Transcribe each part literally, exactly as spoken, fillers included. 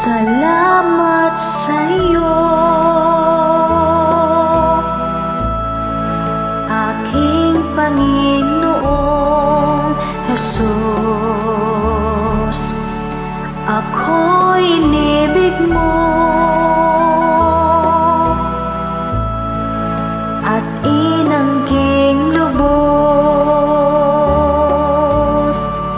Salamat sa'yo, aking Panginoong Jesus. Ako'y inibig mo at inangging lubos.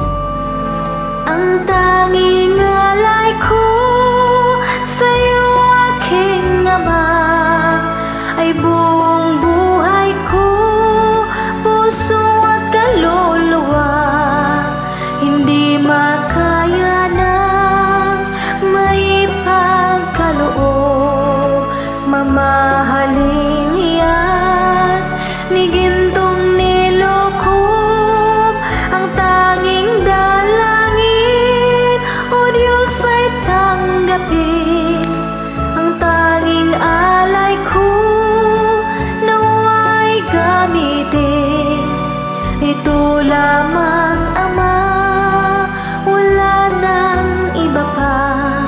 Ang tanging alay ko sa'yo, aking Ama, ay buong buhay ko, puso at kaluluwa. Hindi makaya ng maipagkaloob, mamahaling iyas ni gintong nilokob. Ang tanging dalangin, O Diyos, ay tanggapin. Ang tanging alay ko, nawa'y gamitin. Ito lamang, Ama, wala nang iba pa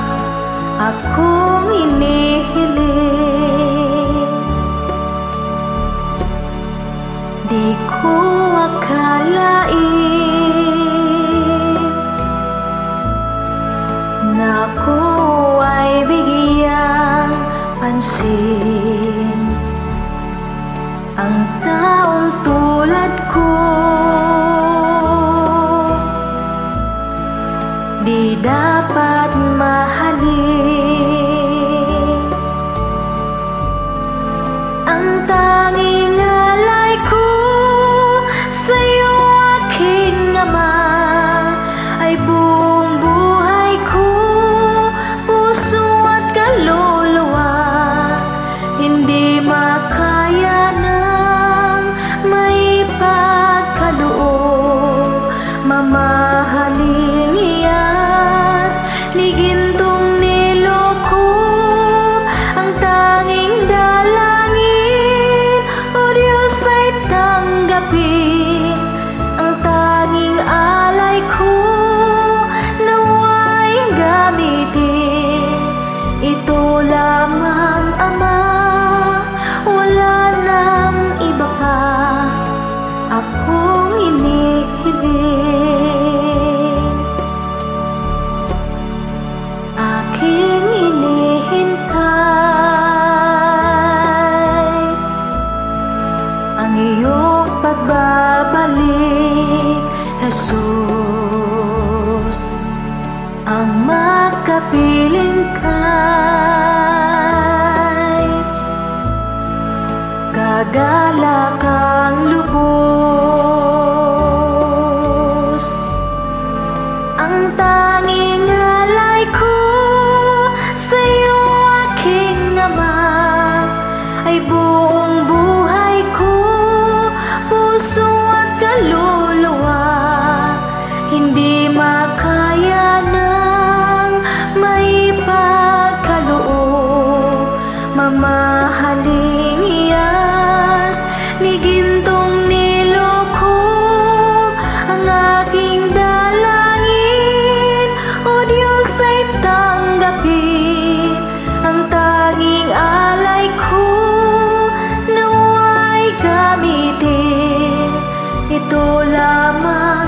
akong inihiling. Di ko akalain na ako ay bigyang pansin. Ang taong tulad ko, di dapat mahalin. Ang tanging alay ko sa'yo, aking Ama, ay buong buhay ko, puso at kaluluwa. Hindi makaya ng maipagkaloob, mamahalin iyas ni gintong nilokob. Ang tanging dalangin, O Diyos, ay tanggapin. Ang tanging alay ko, nawa'y gamitin. Ito lamang, Ama, wala nang iba pa akong inihiling. Aking inihintay ang iyong pagbabalik, Jesus. Ang makapiling kay kagalak ang lubos. Ang tanging alay ko sa'yo, aking Ama, ay buong buhay ko, puso at kaluluwa. Hindi makaya ng maipagkaloob, mamahaling iyas ni gintong nilokob. Ang aking dalangin, O Diyos, ay tanggapin. Ang tanging alay ko, nawa'y gamitin. Ito lamang,